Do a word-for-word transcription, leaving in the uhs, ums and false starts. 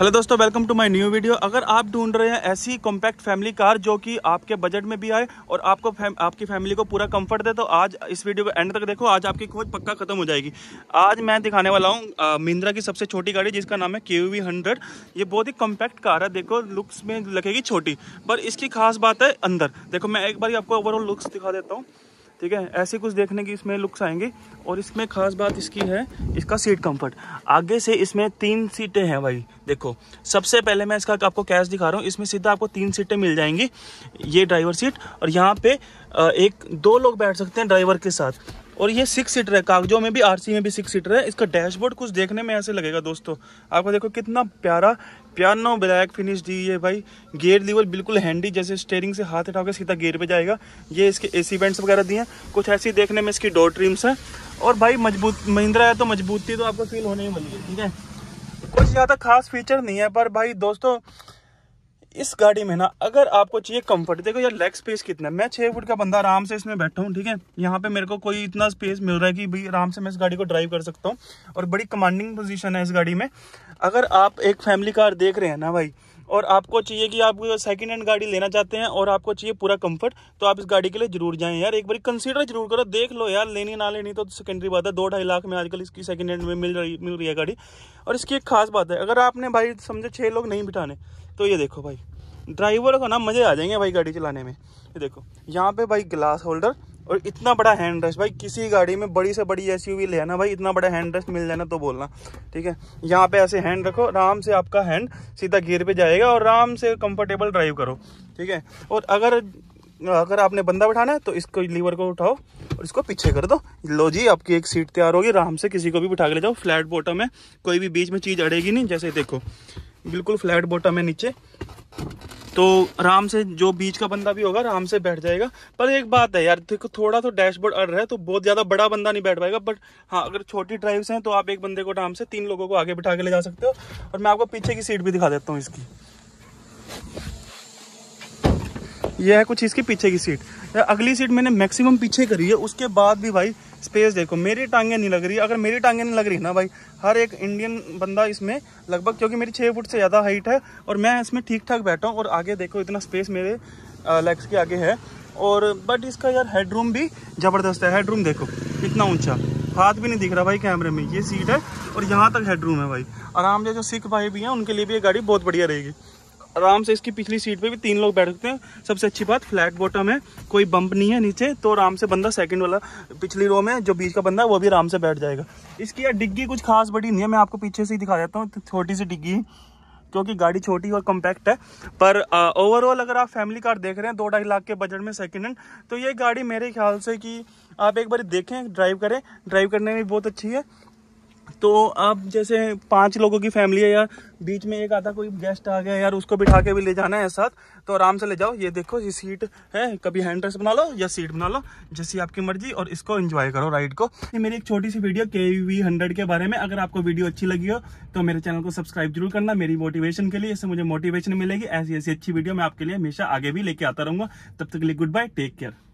Hello दोस्तों, welcome to my new video. अगर आप ढूंढ रहे हैं ऐसी कॉम्पैक्ट फैमिली कार जो कि आपके बजट में भी आए और आपको फैम, आपकी फैमिली को पूरा कंफर्ट दे, तो आज इस वीडियो को एंड तक देखो। आज आपकी खोज पक्का खत्म हो जाएगी। आज मैं दिखाने वाला हूँ महिंद्रा की सबसे छोटी गाड़ी जिसका नाम है के यू वी हंड्रेड। ये बहुत ही कॉम्पैक्ट कार है। देखो लुक्स में लगेगी छोटी, पर इसकी खास बात है अंदर। देखो मैं एक बार आपको ओवरऑल लुक्स दिखा देता हूँ, ठीक है। ऐसे कुछ देखने की इसमें लुक्स आएंगे। और इसमें खास बात इसकी है इसका सीट कंफर्ट। आगे से इसमें तीन सीटें हैं भाई। देखो सबसे पहले मैं इसका आपको कैश दिखा रहा हूँ। इसमें सीधा आपको तीन सीटें मिल जाएंगी, ये ड्राइवर सीट, और यहाँ पे एक दो लोग बैठ सकते हैं ड्राइवर के साथ। और ये सिक्स सीटर है, कागजों में भी आरसी में भी सिक्स सीटर है। इसका डैशबोर्ड कुछ देखने में ऐसे लगेगा दोस्तों आपको। देखो कितना प्यारा पियानो ब्लैक फिनिश दी है भाई। गियर लीवर बिल्कुल हैंडी, जैसे स्टीयरिंग से हाथ उठाओगे सीधा गियर पे जाएगा। ये इसके एसी वेंट्स वगैरह दिए हैं, कुछ ऐसी देखने में इसकी डोर ट्रिम्स है। और भाई मजबूत महिंद्रा है तो मजबूती तो आपको फील होने ही वाली है, ठीक है। कुछ ज़्यादा खास फीचर नहीं है, पर भाई दोस्तों इस गाड़ी में ना अगर आपको चाहिए कंफर्ट, देखो यार लेग स्पेस कितना है। मैं छः फुट का बंदा आराम से इसमें बैठा हूँ, ठीक है। यहाँ पे मेरे को कोई इतना स्पेस मिल रहा है कि भाई आराम से मैं इस गाड़ी को ड्राइव कर सकता हूँ। और बड़ी कमांडिंग पोजीशन है इस गाड़ी में। अगर आप एक फैमिली कार देख रहे हैं ना भाई, और आपको चाहिए कि आप सेकंड हैंड गाड़ी लेना चाहते हैं और आपको चाहिए पूरा कंफर्ट, तो आप इस गाड़ी के लिए जरूर जाएं यार। एक बार कंसीडर जरूर करो, देख लो यार। लेनी ना लेनी तो सेकेंडरी बात है। दो ढाई लाख में आजकल इसकी सेकंड हैंड में मिल रही मिल रही है गाड़ी। और इसकी एक खास बात है, अगर आपने भाई समझे छः लोग नहीं बिठाने, तो ये देखो भाई ड्राइवर को ना मजे आ जाएंगे भाई गाड़ी चलाने में। ये देखो यहाँ पे भाई ग्लास होल्डर और इतना बड़ा हैंड रेस्ट। भाई किसी गाड़ी में बड़ी से बड़ी एसयूवी ले ना भाई, इतना बड़ा हैंड रेस्ट मिल जाना तो बोलना, ठीक है। यहाँ पे ऐसे हैंड रखो, आराम से आपका हैंड सीधा गियर पे जाएगा और आराम से कंफर्टेबल ड्राइव करो, ठीक है। और अगर अगर आपने बंदा बैठाना है तो इसको लीवर को उठाओ और इसको पीछे कर दो। लो जी, आपकी एक सीट तैयार होगी। आराम से किसी को भी बिठा के ले जाओ। फ्लैट बॉटम है, कोई भी बीच में चीज़ अड़ेगी नहीं। जैसे देखो बिल्कुल फ्लैट बॉटम है नीचे, तो आराम से जो बीच का बंदा भी होगा आराम से बैठ जाएगा। पर एक बात है यार, देखो थोड़ा तो डैशबोर्ड अड़ रहा है, तो बहुत ज़्यादा बड़ा बंदा नहीं बैठ पाएगा। बट हाँ, अगर छोटी ड्राइव्स हैं तो आप एक बंदे को आराम से तीन लोगों को आगे बिठा के ले जा सकते हो। और मैं आपको पीछे की सीट भी दिखा देता हूँ इसकी। यह है कुछ इसकी पीछे की सीट। अगली सीट मैंने मैक्सिमम पीछे करी है, उसके बाद भी भाई स्पेस देखो। मेरी टांगें नहीं लग रही। अगर मेरी टांगें नहीं लग रही ना भाई, हर एक इंडियन बंदा इसमें लगभग, क्योंकि मेरी छः फुट से ज़्यादा हाइट है और मैं इसमें ठीक ठाक बैठा हूँ। और आगे देखो इतना स्पेस मेरे लेग्स के आगे है। और बट इसका यार हेडरूम भी ज़बरदस्त है। हेडरूम देखो इतना ऊंचा, हाथ भी नहीं दिख रहा भाई कैमरे में। ये सीट है और यहाँ तक हेडरूम है भाई। आराम से जो सिख भाई भी हैं उनके लिए भी ये गाड़ी बहुत बढ़िया रहेगी। आराम से इसकी पिछली सीट पे भी तीन लोग बैठ सकते हैं। सबसे अच्छी बात फ्लैट बॉटम है, कोई बम्प नहीं है नीचे, तो आराम से बंदा सेकंड वाला पिछली रो में जो बीच का बंदा है वो भी आराम से बैठ जाएगा। इसकी यार डिग्गी कुछ खास बड़ी नहीं है। मैं आपको पीछे से ही दिखा देता हूँ, छोटी सी डिग्गी, क्योंकि गाड़ी छोटी और कॉम्पैक्ट है। पर ओवरऑल अगर आप फैमिली कार देख रहे हैं दो ढाई लाख के बजट में सेकंड हैंड, तो ये गाड़ी मेरे ख्याल से कि आप एक बार देखें, ड्राइव करें। ड्राइव करने में बहुत अच्छी है। तो अब जैसे पांच लोगों की फैमिली है यार, बीच में एक आधा कोई गेस्ट आ गया यार, उसको बिठा के भी ले जाना है साथ, तो आराम से ले जाओ। ये देखो ये सीट है, कभी हैंड रेस्ट बना लो या सीट बना लो, जैसी आपकी मर्जी, और इसको एंजॉय करो राइड को। ये मेरी एक छोटी सी video K U V hundred के बारे में। अगर आपको वीडियो अच्छी लगी हो तो मेरे चैनल को सब्सक्राइब जरूर करना, मेरी मोटिवेशन के लिए। इससे मुझे मोटिवेशन मिलेगी। ऐसी ऐसी अच्छी वीडियो मैं आपके लिए हमेशा आगे भी लेके आता रहूंगा। तब तक के लिए गुड बाय, टेक केयर।